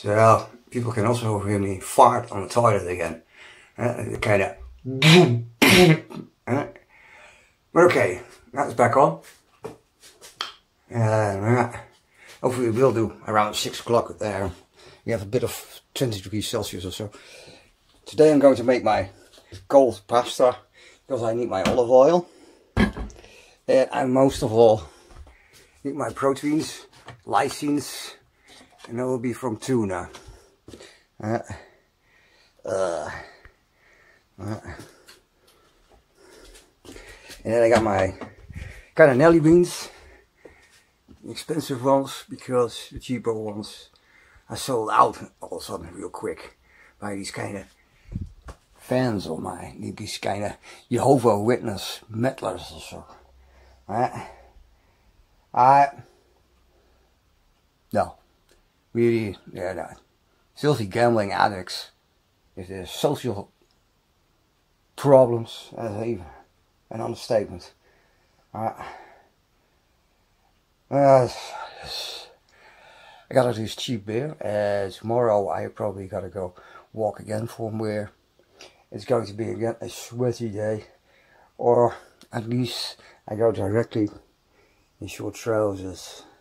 So people can also hear me fart on the toilet again. Kind of. But okay, that's back on. Hopefully we'll do around 6 o'clock there. We have a bit of 20 degrees Celsius or so. Today I'm going to make my cold pasta because I need my olive oil. And I most of all need my proteins, lysines, and that will be from tuna. And then I got my cannellini beans, the expensive ones, because the cheaper ones are sold out all of a sudden real quick by these kind of fans of mine, these kind of Jehovah Witness meddlers or so. No, really, they're not. Filthy gambling addicts. If there's social problems, that's even an understatement. I gotta do this cheap beer. Tomorrow I probably gotta go walk again somewhere. It's going to be again a sweaty day, or at least I go directly in short trousers.